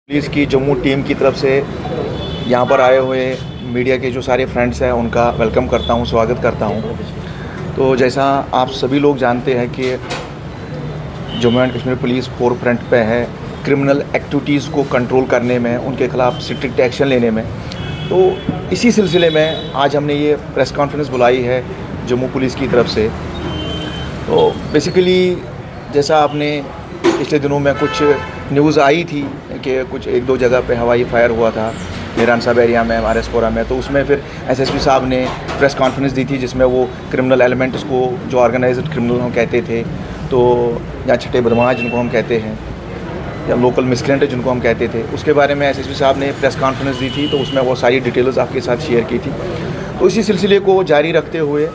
Police की Jammu team की तरफ से यहाँ पर आए हुए मीडिया के जो सारे फ्रेंड्स हैं उनका वेलकम करता हूँ, स्वागत करता हूँ। तो जैसा आप सभी लोग जानते हैं कि Jammu and Kashmir police forefront पे है क्रिमिनल एक्टिविटीज़ को कंट्रोल करने में, उनके ख़िलाफ़ स्ट्रिक्ट एक्शन लेने में। तो इसी सिलसिले में आज हमने ये प्रेस कॉन्फ्रेंस बुलाई है जम्मू पुलिस की तरफ से। तो बेसिकली जैसा आपने पिछले दिनों में कुछ न्यूज़ आई थी कि कुछ एक दो जगह पे हवाई फायर हुआ था मीरान साहब एरिया में, आरएसपुरा में, तो उसमें फिर एसएसपी साहब ने प्रेस कॉन्फ्रेंस दी थी जिसमें वो क्रिमिनल एलिमेंट्स को, जो ऑर्गेनाइज्ड क्रिमिनल हम कहते थे, तो या छठे बदमाश जिनको हम कहते हैं, या लोकल मिसक्रेंट जिनको हम कहते थे, उसके बारे में एसएसपी साहब ने प्रेस कॉन्फ्रेंस दी थी। तो उसमें वो सारी डिटेल्स आपके साथ शेयर की थी। तो इसी सिलसिले को जारी रखते हुए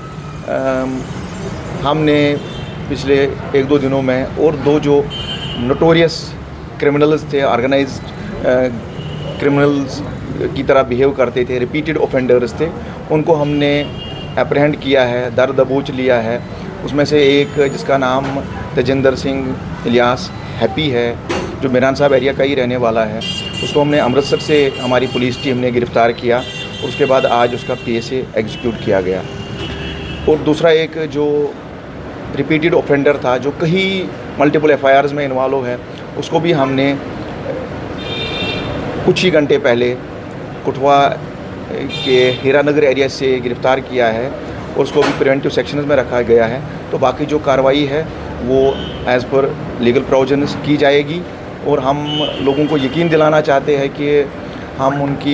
हमने पिछले एक दो दिनों में और दो जो नोटोरियस क्रिमिनल्स थे, ऑर्गेनाइज्ड क्रिमिनल्स की तरह बिहेव करते थे, रिपीटेड ऑफेंडर्स थे, उनको हमने अप्रहेंड किया है, दर दबोच लिया है। उसमें से एक जिसका नाम तेजिंदर सिंह इलियास हैप्पी है, जो मीरान साहब एरिया का ही रहने वाला है, उसको हमने अमृतसर से हमारी पुलिस टीम ने गिरफ़्तार किया। उसके बाद आज उसका PSA एग्जीक्यूट किया गया। और दूसरा एक जो रिपीटेड ऑफेंडर था, जो कई मल्टीपल FIRs में इन्वॉल्व है, उसको भी हमने कुछ ही घंटे पहले कुटवा के हीरानगर एरिया से गिरफ़्तार किया है और उसको भी प्रिवेंटिव सेक्शंस में रखा गया है। तो बाकी जो कार्रवाई है वो एज़ पर लीगल प्रोविजंस की जाएगी। और हम लोगों को यकीन दिलाना चाहते हैं कि हम उनकी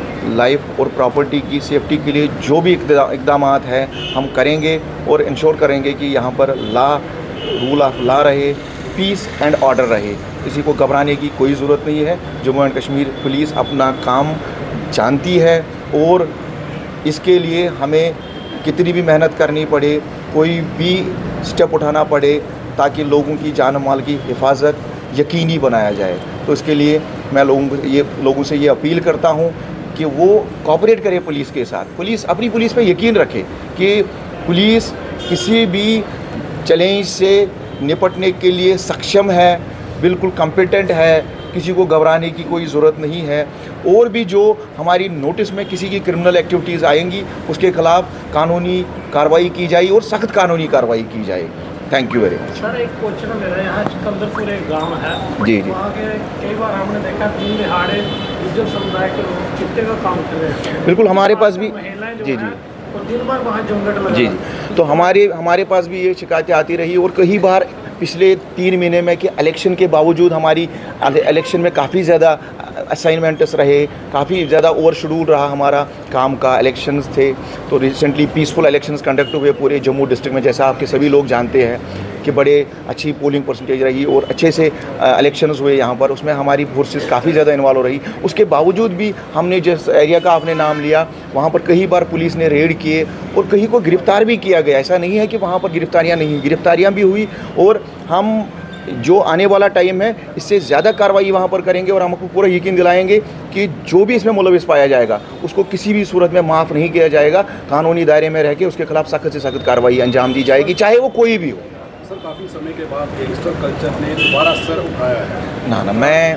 लाइफ और प्रॉपर्टी की सेफ्टी के लिए जो भी इक़दाम है हम करेंगे और इंश्योर करेंगे कि यहाँ पर रूल ऑफ लॉ रहे, पीस एंड ऑर्डर रहे। किसी को घबराने की कोई ज़रूरत नहीं है। जम्मू एंड कश्मीर पुलिस अपना काम जानती है और इसके लिए हमें कितनी भी मेहनत करनी पड़े, कोई भी स्टेप उठाना पड़े, ताकि लोगों की जान माल की हिफाजत यकीनी बनाया जाए। तो इसके लिए मैं लोगों से ये अपील करता हूँ कि वो कोऑपरेट करें पुलिस के साथ। अपनी पुलिस पे यकीन रखे कि पुलिस किसी भी चैलेंज से निपटने के लिए सक्षम है, बिल्कुल कॉम्पिटेंट है, किसी को घबराने की कोई ज़रूरत नहीं है। और भी जो हमारी नोटिस में किसी की क्रिमिनल एक्टिविटीज़ आएंगी उसके ख़िलाफ़ कानूनी कार्रवाई की जाएगी और सख्त कानूनी कार्रवाई की जाएगी। Thank you very much. Sir, एक क्वेश्चन मेरा, यहाँ सिकंदरपुर एक गांव है जी, वहाँ के कई बार हमने देखा दिन दिहाड़े गुर्जर समुदाय के लोग चिट्टे का काम कर रहे हैं। बिल्कुल, हमारे पास भी जी, और दिन भर वहाँ झुंझट लगा। जी, तो हमारे पास भी ये शिकायतें आती रही और कई बार पिछले 3 महीने में कि इलेक्शन के बावजूद हमारी इलेक्शन में काफ़ी ज़्यादा असाइनमेंट्स रहे, काफ़ी ज़्यादा ओवर शेड्यूल रहा हमारा काम का, इलेक्शंस थे। तो रिसेंटली पीसफुल इलेक्शंस कंडक्ट हुए पूरे जम्मू डिस्ट्रिक्ट में, जैसा आपके सभी लोग जानते हैं कि बड़े अच्छी पोलिंग परसेंटेज रही और अच्छे से इलेक्शंस हुए यहाँ पर। उसमें हमारी फोर्सेस काफ़ी ज़्यादा इन्वॉल्व रही। उसके बावजूद भी हमने जिस एरिया का आपने नाम लिया, वहाँ पर कई बार पुलिस ने रेड किए और कहीं को गिरफ़्तार भी किया गया। ऐसा नहीं है कि वहाँ पर गिरफ्तारियाँ भी हुई। और हम जो आने वाला टाइम है इससे ज़्यादा कार्रवाई वहाँ पर करेंगे और हम आपको पूरा यकीन दिलाएंगे कि जो भी इसमें मुलविस पाया जाएगा उसको किसी भी सूरत में माफ़ नहीं किया जाएगा। कानूनी दायरे में रह के उसके खिलाफ सख्त से सख्त कार्रवाई अंजाम दी जाएगी, चाहे वो कोई भी हो। सर, काफ़ी समय के बाद गैंगस्टर कल्चर ने दोबारा सर उठाया है। ना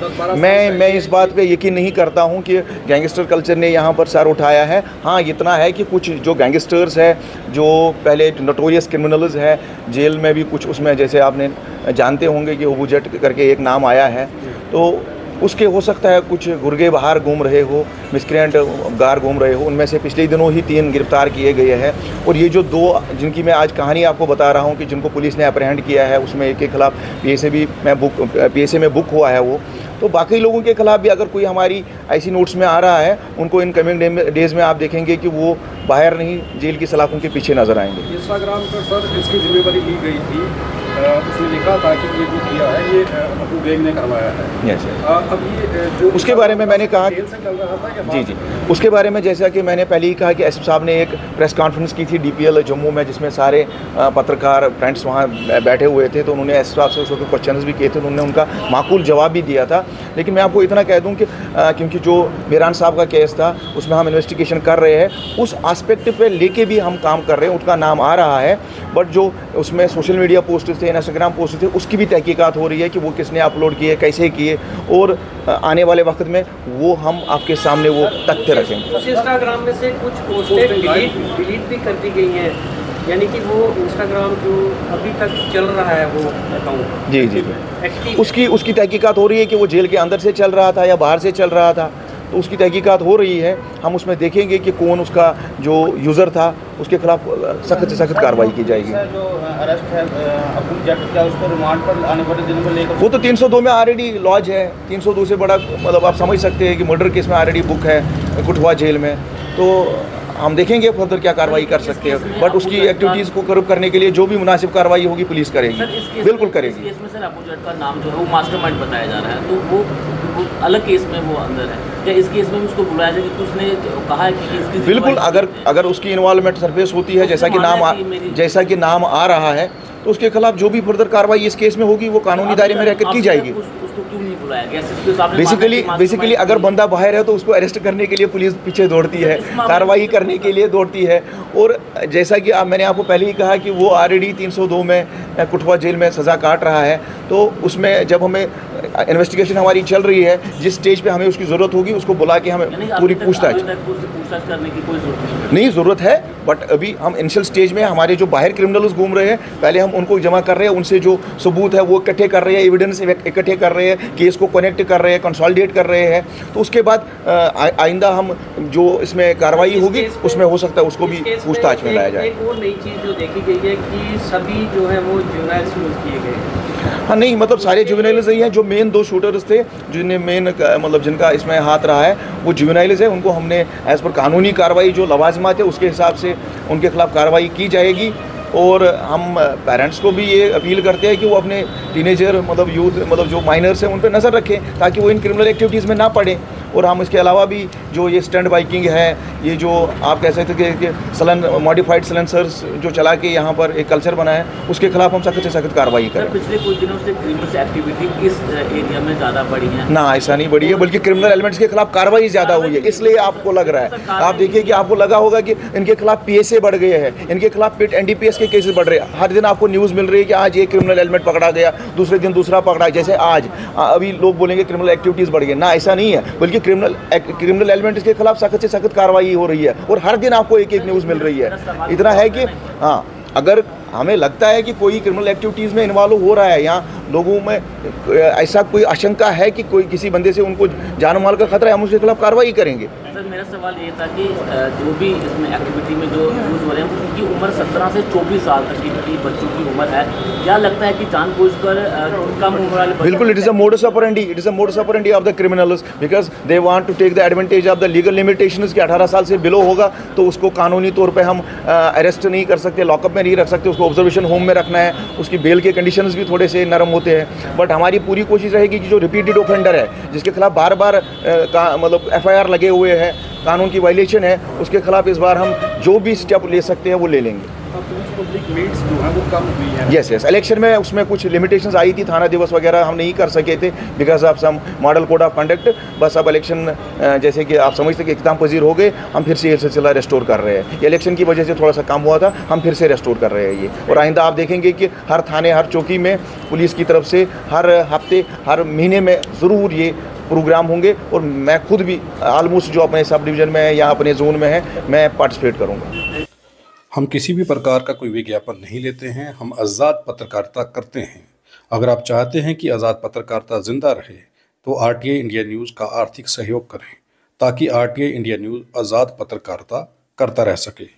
मैं इस बात पे यकीन नहीं करता हूँ कि गैंगस्टर कल्चर ने यहाँ पर सर उठाया है। हाँ, इतना है कि कुछ जो गैंगस्टर्स है, जो पहले नोटोरियस क्रिमिनल्स है, जेल में भी कुछ, उसमें जैसे आपने जानते होंगे कि अबू जट करके एक नाम आया है, तो उसके हो सकता है कुछ गुर्गे बाहर घूम रहे हो, मिसक्रेंट गार घूम रहे हो। उनमें से पिछले दिनों ही 3 गिरफ़्तार किए गए हैं। और ये जो 2 जिनकी मैं आज कहानी आपको बता रहा हूँ कि जिनको पुलिस ने अप्रहेंड किया है, उसमें एक के खिलाफ़ PSA में बुक हुआ है वो। तो बाकी लोगों के खिलाफ़ भी अगर कोई हमारी ऐसी नोट्स में आ रहा है, उनको इन कमिंग डेज़ में आप देखेंगे कि वो बाहर नहीं, जेल की सलाखों के पीछे नज़र आएंगे। इंस्टाग्राम पर सर इसकी जिम्मेदारी ली गई थी, उसने लिखा था कि ये जो किया है ये अबू गैंग ने करवाया है। यस। अब ये जो उसके बारे में मैंने कहा जेल से चल रहा था जी, उसके बारे में जैसा कि मैंने पहले ही कहा कि एसपी साहब ने एक प्रेस कॉन्फ्रेंस की थी DPL जम्मू में, जिसमें सारे पत्रकार फ्रेंड्स वहाँ बैठे हुए थे। तो उन्होंने एसपी साहब से उसके क्वेश्चंस भी किए थे, उन्होंने उनका माकूल जवाब भी दिया था। लेकिन मैं आपको इतना कह दूं कि क्योंकि जो मीरान साहब का केस था उसमें हम इन्वेस्टिगेशन कर रहे हैं, उस एस्पेक्ट पे लेके भी हम काम कर रहे हैं, उसका नाम आ रहा है। बट जो उसमें सोशल मीडिया पोस्ट थे से इंस्टाग्राम पोस्ट थे उसकी भी तहकीकात हो रही है कि वो किसने अपलोड किए, कैसे किए, और आने वाले वक्त में वो हम आपके सामने वो तथ्य रखेंगे। उस इंस्टाग्राम में से कुछ पोस्टें डिलीट भी कर दी गई हैं, यानी कि वो इंस्टाग्राम जो अभी तक चल रहा है वो अकाउंट जी जी एक्टिव उसकी तहकीकात हो रही है कि वो जेल के अंदर से चल रहा था या बाहर से चल रहा था, तो उसकी तहकीकात हो रही है। हम उसमें देखेंगे कि कौन उसका जो यूज़र था उसके खिलाफ सख्त से सख्त कार्रवाई की जाएगी। जो अरेस्ट है अब्दुल जट, क्या उसको रिमांड पर आने वाले दिनों में लेकर? वो तो 302 में ऑलरेडी लॉज है। 302 से बड़ा मतलब आप समझ सकते हैं कि मर्डर केस में ऑलरेडी बुक है कुटवा जेल में, तो हम देखेंगे फर्दर क्या कार्रवाई कर सकते हैं। बट उसकी एक्टिविटीज़ को कर्ब करने के लिए जो भी मुनासिब कार्रवाई होगी पुलिस करेगी, बिल्कुल करेगी। इस केस में सर अब्दुल जट का नाम जो है वो मास्टरमाइंड बताया जा रहा है, तो वो अलग केस में वो अंदर है, क्या इस केस में उसको बुलाया जाए कि उसने कहा है कि इसकी बिल्कुल, अगर उसकी इन्वॉल्वमेंट सरफेस होती है जैसा कि नाम आ रहा है, तो उसके खिलाफ जो भी फर्दर कार्रवाई इस केस में होगी वो कानूनी दायरे में रहकर की जाएगी। उसको क्यों नहीं बुलाया गया? बेसिकली अगर बंदा बाहर है तो उसको अरेस्ट करने के लिए पुलिस पीछे दौड़ती है, कार्रवाई करने के लिए दौड़ती है। और जैसा कि मैंने आपको पहले ही कहा कि वो ऑलरेडी 302 में कुटवा जेल में सज़ा काट रहा है, तो उसमें जब हमें इन्वेस्टिगेशन हमारी चल रही है, जिस स्टेज पे हमें उसकी ज़रूरत होगी उसको बुला के हमें पूरी पूछताछ करने की कोई ज़रूरत नहीं, ज़रूरत है। बट अभी हम इनिशियल स्टेज में हमारे जो बाहर क्रिमिनल्स घूम रहे हैं पहले हम उनको जमा कर रहे हैं, उनसे जो सबूत है वो इकट्ठे कर रहे हैं, एविडेंस इकट्ठे कर रहे हैं, केस को कनेक्ट कर रहे हैं, कंसोलिडेट कर रहे हैं। तो उसके बाद आइंदा हम जो इसमें कार्रवाई होगी उसमें हो सकता है उसको भी पूछताछ में लाया जाए। एक और नई चीज़ जो देखी गई है कि सभी जो है वो जुवेनाइल्स यूज़ किए गए। हाँ नहीं, मतलब सारे जुवेनाइल्स ही हैं। जो मेन 2 शूटर्स थे जिन्हें मेन मतलब जिनका इसमें हाथ रहा है वो जुवेनाइल्स है, उनको हमने एज़ पर कानूनी कार्रवाई जो लवाजमात है उसके हिसाब से उनके खिलाफ कार्रवाई की जाएगी। और हम पेरेंट्स को भी ये अपील करते हैं कि वो अपने टीनेजर मतलब यूथ मतलब जो माइनर्स हैं उन पर नज़र रखें ताकि वो इन क्रिमिनल एक्टिविटीज़ में ना पड़ें। और हम इसके अलावा भी जो ये स्टंट बाइकिंग है, ये जो आप कह सकते थे कि मॉडिफाइड सलेंसर्स जो चला के यहाँ पर एक कल्चर बना है, उसके खिलाफ हम सख्त से सख्त कार्रवाई करें। पिछले कुछ दिनों से क्रिमिनल एक्टिविटी इस एरिया में ज़्यादा बढ़ी है? ना, ऐसा नहीं बढ़ी है, बल्कि क्रिमिनल एलिमेंट्स के खिलाफ कार्रवाई ज़्यादा हुई है, इसलिए आपको लग रहा है। आप देखिए कि आपको लगा होगा कि इनके खिलाफ PSA बढ़ गए हैं, इनके खिलाफ पिट NDPS के केसेस बढ़ रहे हैं। हर दिन आपको न्यूज़ मिल रही है कि आज ये क्रिमिनल एलिमेंट पकड़ा गया, दूसरे दिन दूसरा पकड़ा, जैसे आज अभी लोग बोलेंगे क्रिमिनल एक्टिविटीज़ बढ़ गई। ना, ऐसा नहीं है, बल्कि क्रिमिनल एलिमेंट्स के खिलाफ सख्त से सख्त कार्रवाई हो रही है और हर दिन आपको एक न्यूज़ मिल रही है। इतना है कि हाँ, अगर हमें लगता है कि कोई क्रिमिनल एक्टिविटीज़ में इन्वॉल्व हो रहा है या लोगों में ऐसा कोई आशंका है कि कोई किसी बंदे से उनको जान माल का खतरा है, हम उसके खिलाफ कार्रवाई करेंगे। सर मेरा सवाल ये था कि जो भी इसमें एक्टिविटी में जो यूज़ हो रहे हैं उनकी उम्र 17 से 24 साल तक की बच्चों की उम्र है। क्या लगता है कि जानबूझकर कम उम्र वाले? बिल्कुल, it is a modus operandi of the criminals because they want to take the advantage of the legal limitations कि 18 साल से बिलो होगा तो उसको कानूनी तौर पे हम अरेस्ट नहीं कर सकते, लॉकअप में नहीं रख सकते, उसको ऑब्जर्वेशन होम में रखना है, उसकी बेल के कंडीशंस भी थोड़े से नरम होते हैं। बट हमारी पूरी कोशिश रहेगी कि जो रिपीटेड ऑफेंडर है, जिसके खिलाफ बार बार मतलब FIR लगे हुए हैं, कानून की वायलेशन है, उसके खिलाफ इस बार हम जो भी स्टेप ले सकते हैं वो ले लेंगे। पब्लिक मीट्स जो है वो कम हुई है। यस, इलेक्शन में उसमें कुछ लिमिटेशंस आई थी, थाना दिवस वगैरह हम नहीं कर सके थे because of some model code of conduct. बस अब इलेक्शन जैसे कि आप समझते कि इख्तिताम पजीर हो गए, हम फिर से ये सिलसिला रेस्टोर कर रहे हैं। इलेक्शन की वजह से थोड़ा सा कम हुआ था, हम फिर से रेस्टोर कर रहे हैं ये। और आइंदा आप देखेंगे कि हर थाने, हर चौकी में पुलिस की तरफ से हर हफ्ते, हर महीने में ज़रूर ये प्रोग्राम होंगे। और मैं खुद भी ऑलमोस्ट जो अपने सब डिवीज़न में है या अपने जोन में है, मैं पार्टिसिपेट करूँगा। हम किसी भी प्रकार का कोई विज्ञापन नहीं लेते हैं, हम आज़ाद पत्रकारिता करते हैं। अगर आप चाहते हैं कि आज़ाद पत्रकारिता जिंदा रहे तो RTI इंडिया न्यूज़ का आर्थिक सहयोग करें ताकि RTI इंडिया न्यूज़ आज़ाद पत्रकारिता करता रह सके।